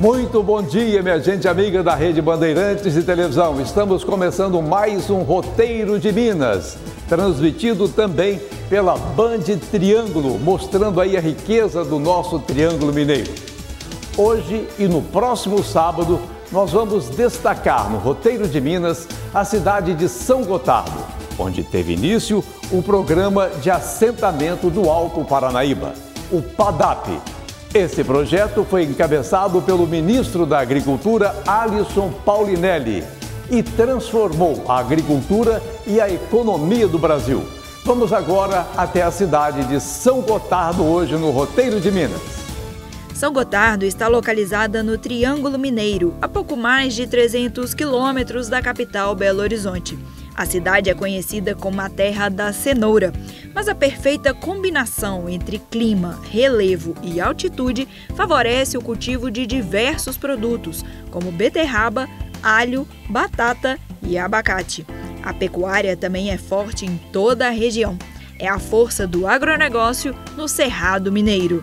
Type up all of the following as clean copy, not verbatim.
Muito bom dia, minha gente amiga da Rede Bandeirantes de Televisão. Estamos começando mais um Roteiro de Minas, transmitido também pela Band Triângulo, mostrando aí a riqueza do nosso Triângulo Mineiro. Hoje e no próximo sábado, nós vamos destacar no Roteiro de Minas a cidade de São Gotardo, onde teve início o programa de assentamento do Alto Paranaíba, o PADAP. Esse projeto foi encabeçado pelo ministro da Agricultura, Alisson Paulinelli, e transformou a agricultura e a economia do Brasil. Vamos agora até a cidade de São Gotardo, hoje no Roteiro de Minas. São Gotardo está localizada no Triângulo Mineiro, a pouco mais de 300 quilômetros da capital Belo Horizonte. A cidade é conhecida como a terra da cenoura, mas a perfeita combinação entre clima, relevo e altitude favorece o cultivo de diversos produtos, como beterraba, alho, batata e abacate. A pecuária também é forte em toda a região. É a força do agronegócio no Cerrado Mineiro.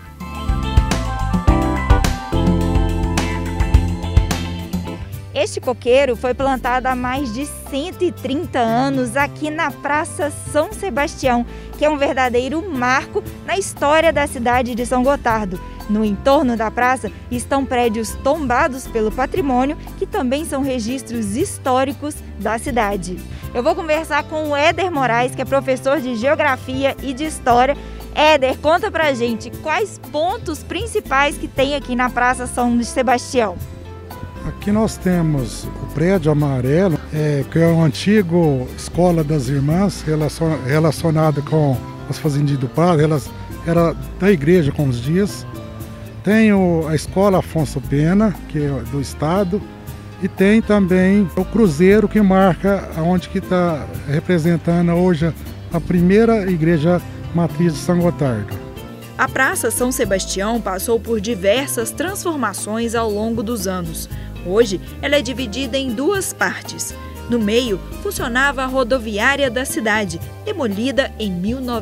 Este coqueiro foi plantado há mais de 130 anos aqui na Praça São Sebastião, que é um verdadeiro marco na história da cidade de São Gotardo. No entorno da praça estão prédios tombados pelo patrimônio, que também são registros históricos da cidade. Eu vou conversar com o Éder Moraes, que é professor de Geografia e de História. Éder, conta pra gente quais pontos principais que tem aqui na Praça São Sebastião. Aqui nós temos o prédio amarelo, que é uma antiga escola das irmãs, relacionada com as fazendinhas do Prado, era da igreja com os dias. Tem a escola Afonso Pena, que é do estado, e tem também o cruzeiro, que marca onde que está representando hoje a primeira igreja matriz de São Gotardo. A Praça São Sebastião passou por diversas transformações ao longo dos anos. Hoje, ela é dividida em duas partes. No meio, funcionava a rodoviária da cidade, demolida em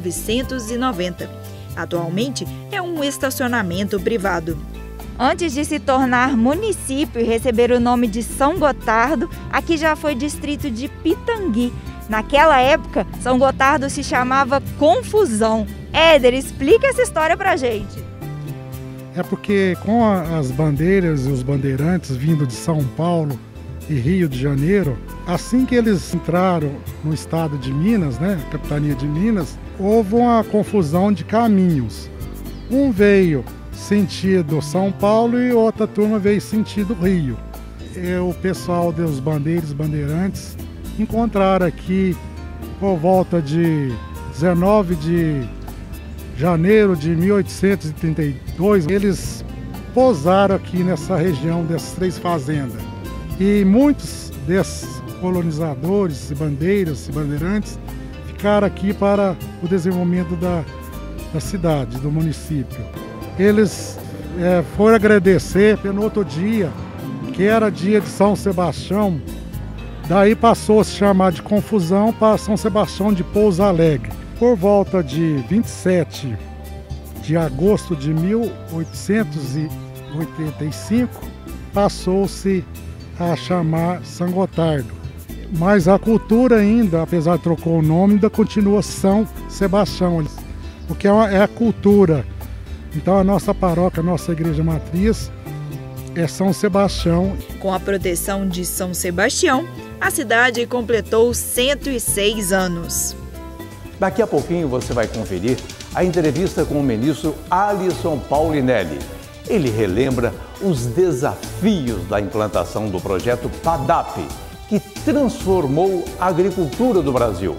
1990. Atualmente, é um estacionamento privado. Antes de se tornar município e receber o nome de São Gotardo, aqui já foi distrito de Pitangui. Naquela época, São Gotardo se chamava Confusão. Éder, explica essa história pra gente. É porque com as bandeiras e os bandeirantes vindo de São Paulo e Rio de Janeiro, assim que eles entraram no estado de Minas, capitania de Minas, houve uma confusão de caminhos. Um veio sentido São Paulo e outra turma veio sentido Rio. O pessoal dos bandeirantes encontraram aqui por volta de 19 de janeiro de 1832, eles pousaram aqui nessa região dessas três fazendas. E muitos desses colonizadores, bandeiras e bandeirantes ficaram aqui para o desenvolvimento da cidade, do município. Eles foram agradecer pelo outro dia, que era dia de São Sebastião, daí passou a se chamar de Confusão para São Sebastião de Pouso Alegre. Por volta de 27 de agosto de 1885, passou-se a chamar São Gotardo. Mas a cultura ainda, apesar de trocar o nome, ainda continua São Sebastião, porque é a cultura. Então a nossa paróquia, a nossa igreja matriz é São Sebastião. Com a proteção de São Sebastião, a cidade completou 106 anos. Daqui a pouquinho você vai conferir a entrevista com o ministro Alisson Paulinelli. Ele relembra os desafios da implantação do projeto PADAP, que transformou a agricultura do Brasil.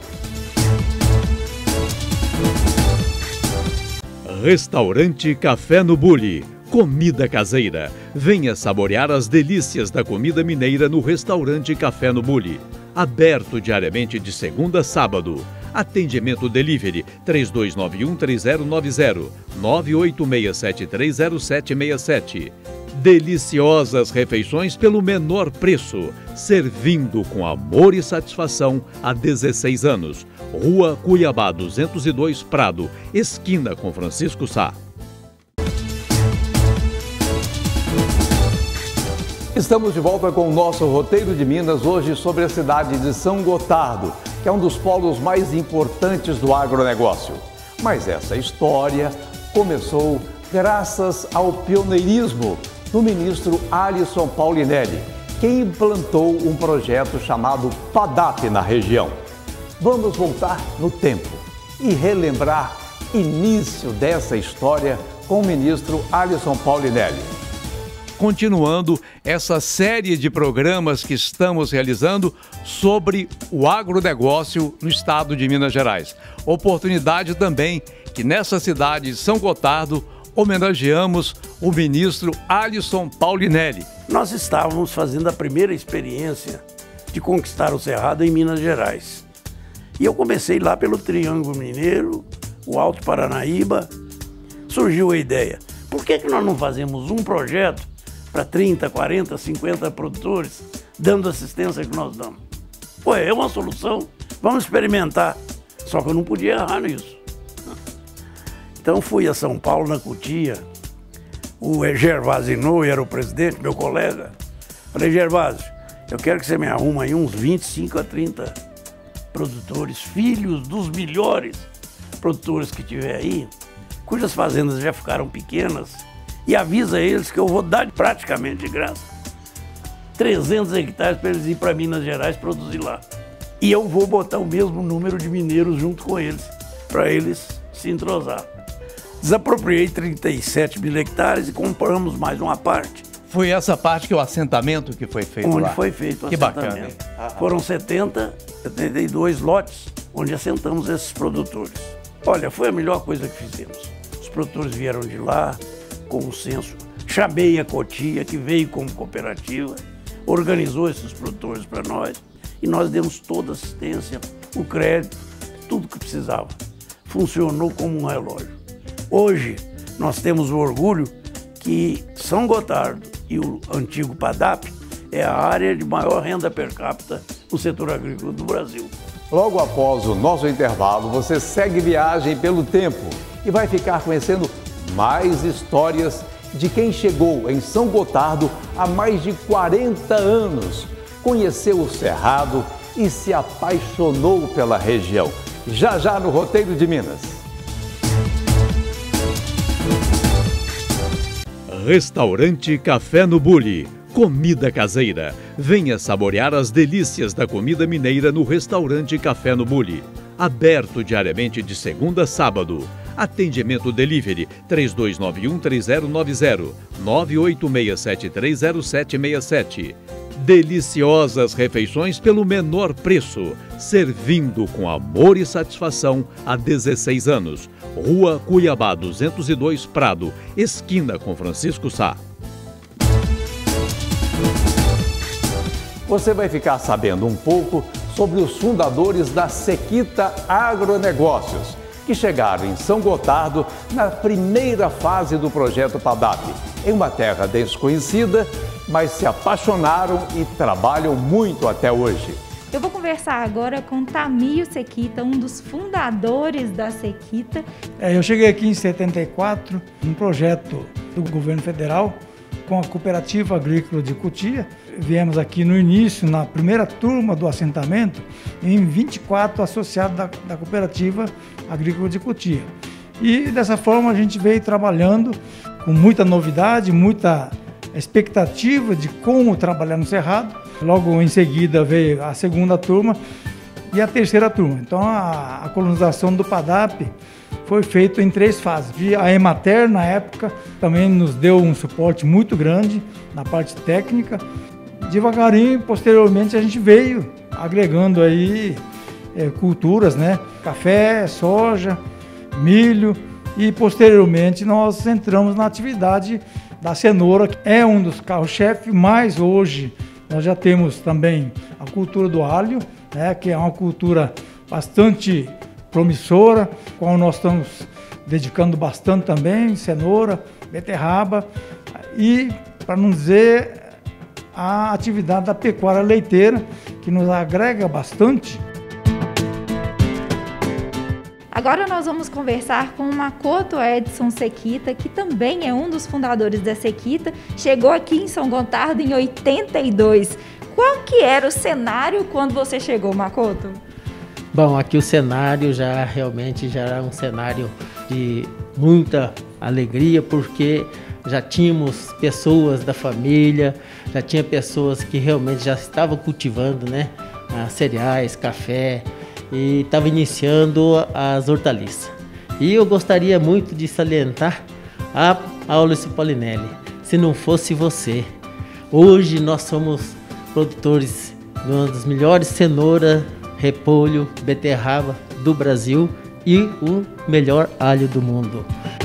Restaurante Café no Bule. Comida caseira. Venha saborear as delícias da comida mineira no Restaurante Café no Bule. Aberto diariamente de segunda a sábado. Atendimento delivery 3291-3090, 986730767. Deliciosas refeições pelo menor preço, servindo com amor e satisfação há 16 anos. Rua Cuiabá 202 Prado, esquina com Francisco Sá. Estamos de volta com o nosso Roteiro de Minas, hoje sobre a cidade de São Gotardo, que é um dos polos mais importantes do agronegócio. Mas essa história começou graças ao pioneirismo do ministro Alisson Paulinelli, que implantou um projeto chamado PADAP na região. Vamos voltar no tempo e relembrar o início dessa história com o ministro Alisson Paulinelli. Continuando essa série de programas que estamos realizando sobre o agronegócio no estado de Minas Gerais. Oportunidade também que nessa cidade de São Gotardo homenageamos o ministro Alisson Paulinelli. Nós estávamos fazendo a primeira experiência de conquistar o Cerrado em Minas Gerais. E eu comecei lá pelo Triângulo Mineiro, o Alto Paranaíba. Surgiu a ideia, por que nós não fazemos um projeto para 30, 40, 50 produtores, dando assistência que nós damos? Pô, é uma solução, vamos experimentar. Só que eu não podia errar nisso. Então fui a São Paulo, na Cotia, o Gervásio Inouye era o presidente, meu colega. Falei, Gervásio, eu quero que você me arruma aí uns 25 a 30 produtores, filhos dos melhores produtores que tiver aí, cujas fazendas já ficaram pequenas, e avisa eles que eu vou dar praticamente de graça 300 hectares para eles ir para Minas Gerais produzir lá. E eu vou botar o mesmo número de mineiros junto com eles, para eles se entrosar. Desapropriei 37 mil hectares e compramos mais uma parte. Foi essa parte que o assentamento que foi feito onde lá? Onde foi feito o que assentamento. Bacana. Foram 72 lotes onde assentamos esses produtores. Olha, foi a melhor coisa que fizemos. Os produtores vieram de lá, com o censo. Chamei a Cotia, que veio como cooperativa, organizou esses produtores para nós e nós demos toda a assistência, o crédito, tudo que precisava. Funcionou como um relógio. Hoje, nós temos o orgulho que São Gotardo e o antigo PADAP é a área de maior renda per capita no setor agrícola do Brasil. Logo após o nosso intervalo, você segue viagem pelo tempo e vai ficar conhecendo mais histórias de quem chegou em São Gotardo há mais de 40 anos, conheceu o Cerrado e se apaixonou pela região. Já já no Roteiro de Minas. Restaurante Café no Bule. Comida caseira. Venha saborear as delícias da comida mineira no Restaurante Café no Bule. Aberto diariamente de segunda a sábado. Atendimento delivery 3291-3090, 986730767. Deliciosas refeições pelo menor preço, servindo com amor e satisfação há 16 anos. Rua Cuiabá 202 Prado, esquina com Francisco Sá. Você vai ficar sabendo um pouco sobre os fundadores da Sequita Agronegócios, que chegaram em São Gotardo na primeira fase do projeto PADAP, em uma terra desconhecida, mas se apaixonaram e trabalham muito até hoje. Eu vou conversar agora com Tamio Sequita, um dos fundadores da Sequita. Eu cheguei aqui em 74, num projeto do governo federal, com a Cooperativa Agrícola de Cotia. Viemos aqui no início, na primeira turma do assentamento, em 24 associados da Cooperativa Agrícola de Cotia. E dessa forma a gente veio trabalhando com muita novidade, muita expectativa de como trabalhar no Cerrado. Logo em seguida veio a segunda turma e a terceira turma. Então a colonização do PADAP foi feita em 3 fases. A Emater, na época, também nos deu um suporte muito grande na parte técnica. Devagarinho, posteriormente, a gente veio agregando aí culturas, né? Café, soja, milho, e posteriormente nós entramos na atividade da cenoura, que é um dos carros-chefe, mas hoje nós já temos também a cultura do alho, né? Que é uma cultura bastante promissora, qual nós estamos dedicando bastante também, cenoura, beterraba e, para não dizer, a atividade da pecuária leiteira, que nos agrega bastante. Agora nós vamos conversar com o Makoto Edson Sekita, que também é um dos fundadores da Sekita. Chegou aqui em São Gotardo em 82. Qual que era o cenário quando você chegou, Makoto? Bom, aqui o cenário realmente já era um cenário de muita alegria, porque já tínhamos pessoas da família, já tinha pessoas que realmente já estavam cultivando, né, cereais, café, e estava iniciando as hortaliças. E eu gostaria muito de salientar a Aulice Polinelli, se não fosse você. Hoje nós somos produtores de uma das melhores cenoura, repolho, beterraba do Brasil e o melhor alho do mundo.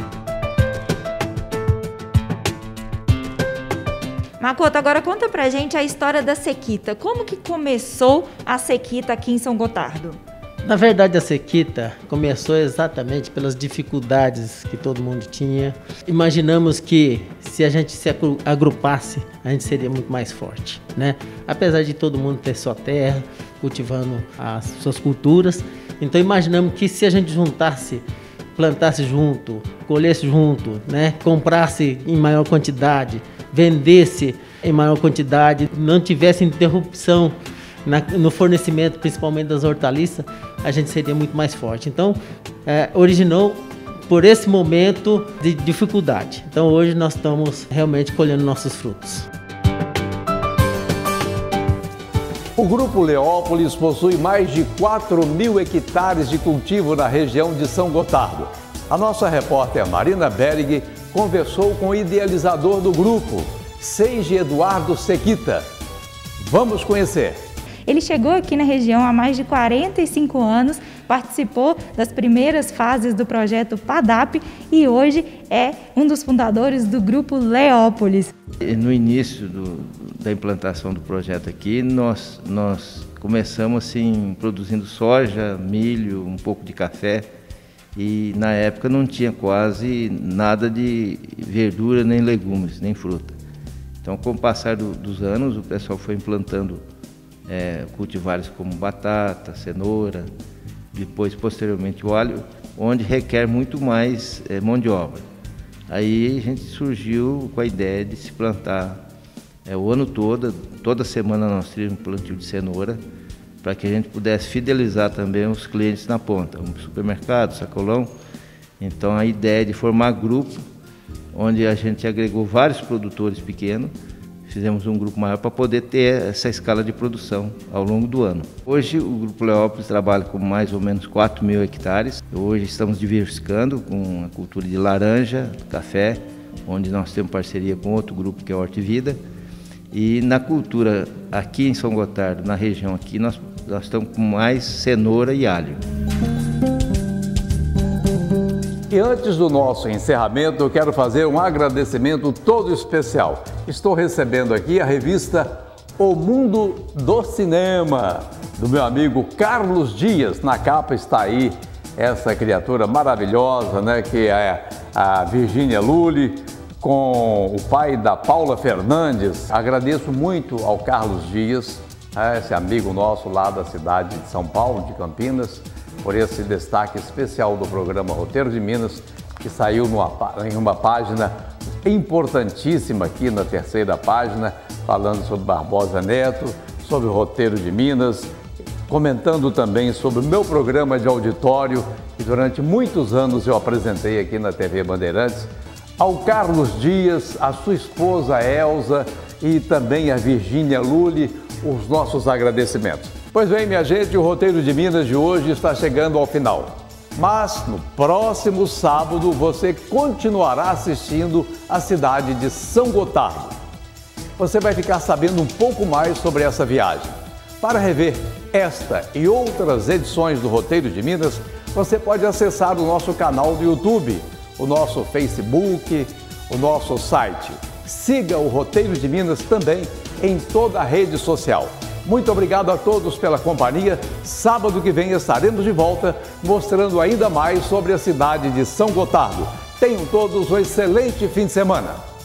Makoto, agora conta pra gente a história da Sekita. Como que começou a Sekita aqui em São Gotardo? Na verdade, a Sekita começou exatamente pelas dificuldades que todo mundo tinha. Imaginamos que se a gente se agrupasse, a gente seria muito mais forte, né? Apesar de todo mundo ter sua terra, cultivando as suas culturas, então imaginamos que se a gente juntasse, plantasse junto, colhesse junto, né? Comprasse em maior quantidade, vendesse em maior quantidade, não tivesse interrupção no fornecimento, principalmente das hortaliças, a gente seria muito mais forte. Então, originou por esse momento de dificuldade. Então, hoje nós estamos realmente colhendo nossos frutos. O Grupo Leópolis possui mais de 4.000 hectares de cultivo na região de São Gotardo. A nossa repórter Marina Berg conversou com o idealizador do grupo, Seiji Eduardo Sekita. Vamos conhecer. Ele chegou aqui na região há mais de 45 anos, participou das primeiras fases do projeto PADAP e hoje é um dos fundadores do Grupo Leópolis. No início da implantação do projeto aqui, nós começamos assim, produzindo soja, milho, um pouco de café, e na época não tinha quase nada de verdura, nem legumes, nem fruta. Então, com o passar dos anos, o pessoal foi implantando cultivares como batata, cenoura, depois posteriormente o alho, onde requer muito mais mão de obra. Aí a gente surgiu com a ideia de se plantar o ano todo, toda semana nós tínhamos um plantio de cenoura, para que a gente pudesse fidelizar também os clientes na ponta, um supermercado, sacolão. Então a ideia de formar grupo, onde a gente agregou vários produtores pequenos, fizemos um grupo maior para poder ter essa escala de produção ao longo do ano. Hoje o Grupo Leópolis trabalha com mais ou menos 4.000 hectares. Hoje estamos diversificando com a cultura de laranja, café, onde nós temos parceria com outro grupo que é Horta e Vida. E na cultura aqui em São Gotardo, na região aqui, nós estamos com mais cenoura e alho. E antes do nosso encerramento, eu quero fazer um agradecimento todo especial. Estou recebendo aqui a revista O Mundo do Cinema, do meu amigo Carlos Dias. Na capa está aí essa criatura maravilhosa, né, que é a Virgínia Lully, com o pai da Paula Fernandes. Agradeço muito ao Carlos Dias, esse amigo nosso lá da cidade de São Paulo, de Campinas, por esse destaque especial do programa Roteiro de Minas, que saiu em uma página importantíssima aqui na terceira página, falando sobre Barbosa Neto, sobre o Roteiro de Minas, comentando também sobre o meu programa de auditório, que durante muitos anos eu apresentei aqui na TV Bandeirantes, ao Carlos Dias, a sua esposa Elza e também a Virgínia Lully, os nossos agradecimentos. Pois bem, minha gente, o Roteiro de Minas de hoje está chegando ao final. Mas no próximo sábado você continuará assistindo a cidade de São Gotardo. Você vai ficar sabendo um pouco mais sobre essa viagem. Para rever esta e outras edições do Roteiro de Minas, você pode acessar o nosso canal do YouTube, o nosso Facebook, o nosso site. Siga o Roteiro de Minas também em toda a rede social. Muito obrigado a todos pela companhia. Sábado que vem estaremos de volta mostrando ainda mais sobre a cidade de São Gotardo. Tenham todos um excelente fim de semana.